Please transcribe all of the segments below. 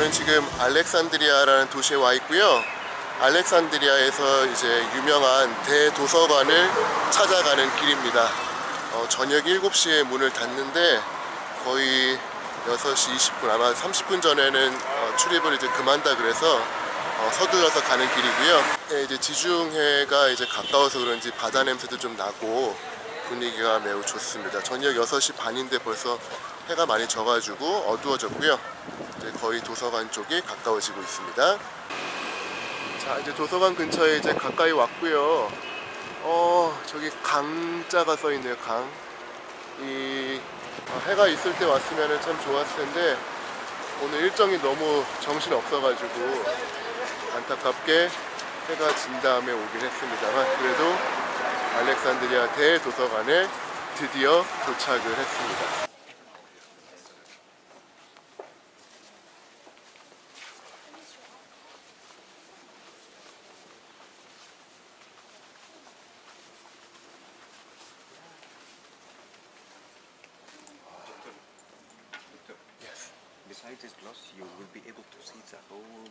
저는 지금 알렉산드리아라는 도시에 와 있고요. 알렉산드리아에서 이제 유명한 대도서관을 찾아가는 길입니다. 저녁 7시에 문을 닫는데 거의 6시 20분, 아마 30분 전에는 출입을 이제 그만다 그래서 서둘러서 가는 길이고요. 네, 이제 지중해가 이제 가까워서 그런지 바다 냄새도 좀 나고 분위기가 매우 좋습니다. 저녁 6시 반인데 벌써 해가 많이 져가지고 어두워졌고요. 이제 거의 도서관 쪽이 가까워지고 있습니다. 자, 이제 도서관 근처에 이제 가까이 왔고요. 저기 강자가 써 있네요. 강. 해가 있을 때 왔으면 참 좋았을 텐데 오늘 일정이 너무 정신 없어가지고 안타깝게 해가 진 다음에 오긴 했습니다만, 그래도 알렉산드리아 대도서관에 드디어 도착을 했습니다. Beside this glass, you will be able to see the whole.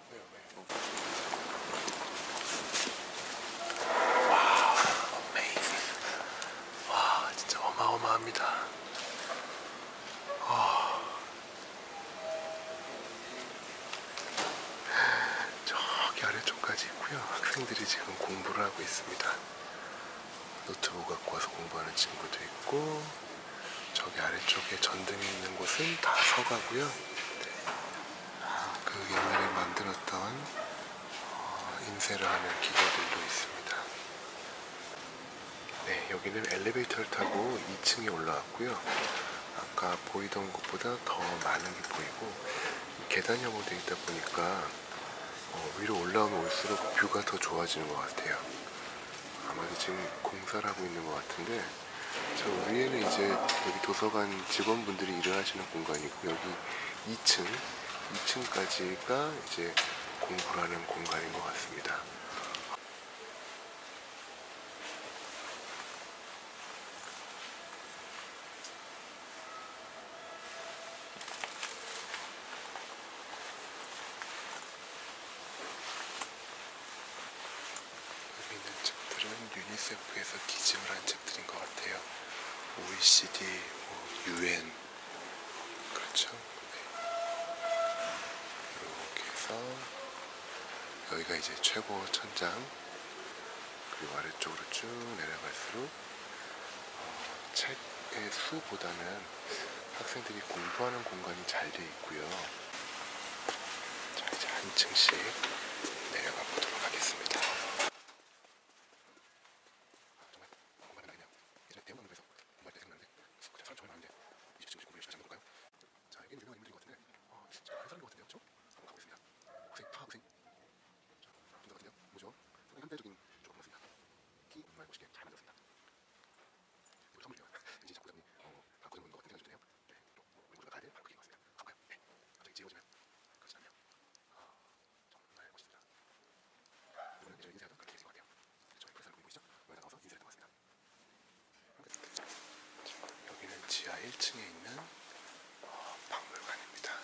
와우, amazing. 와, 진짜 어마어마합니다. 저기 아래쪽까지 있고요. 학생들이 지금 공부를 하고 있습니다. 노트북 갖고 와서 공부하는 친구도 있고, 저기 아래쪽에 전등이 있는 곳은 다 서가고요. 네. 그 옛날에 만들었던 인쇄를 하는 기계들도 있습니다. 네, 여기는 엘리베이터를 타고 2층에 올라왔고요. 아까 보이던 곳보다 더 많은 게 보이고, 계단 형으로 되어 있다 보니까 위로 올라오면 올수록 뷰가 더 좋아지는 것 같아요. 아마도 지금 공사를 하고 있는 것 같은데, 저 위에는 이제 여기 도서관 직원분들이 일을 하시는 공간이고, 여기 2층까지가 이제 공부를 하는 공간인 것 같습니다. 여기 있는 책들은 유니세프에서 기증을 한 책들인 것 같아요. OECD, UN, 그렇죠? 네. 이렇게 해서 여기가 이제 최고 천장, 그리고 아래쪽으로 쭉 내려갈수록 책의 수보다는 학생들이 공부하는 공간이 잘 되어 있고요. 자, 이제 한 층씩 내려가 보도록 하겠습니다. 여기는 지하 1층에 있는 박물관입니다.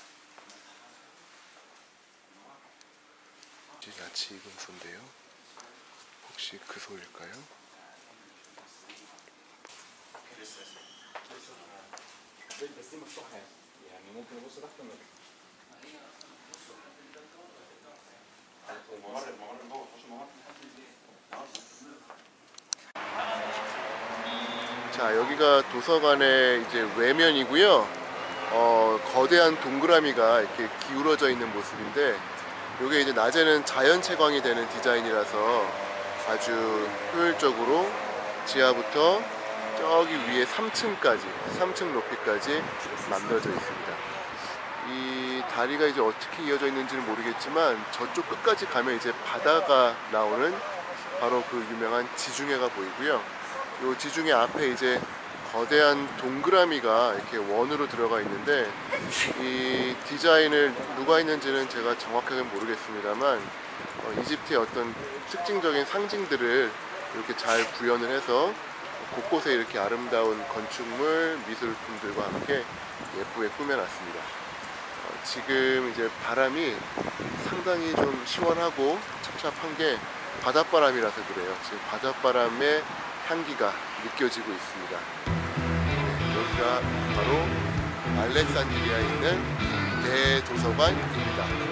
야치 이금소인데요. 혹시 그 소일까요? 자, 여기가 도서관의 이제 외면이고요. 거대한 동그라미가 이렇게 기울어져 있는 모습인데, 이게 이제 낮에는 자연 채광이 되는 디자인이라서 아주 효율적으로 지하부터 저기 위에 3층 높이까지 만들어져 있습니다. 이 다리가 이제 어떻게 이어져 있는지는 모르겠지만, 저쪽 끝까지 가면 이제 바다가 나오는 바로 그 유명한 지중해가 보이고요. 이 지중해 앞에 이제 거대한 동그라미가 이렇게 원으로 들어가 있는데, 이 디자인을 누가 했는지는 제가 정확하게 모르겠습니다만, 이집트의 어떤 특징적인 상징들을 이렇게 잘 구현을 해서 곳곳에 이렇게 아름다운 건축물, 미술품들과 함께 예쁘게 꾸며놨습니다. 지금 이제 바람이 상당히 좀 시원하고 찹찹한 게 바닷바람이라서 그래요. 지금 바닷바람의 향기가 느껴지고 있습니다. 네, 여기가 바로 알렉산드리아에 있는 대도서관입니다.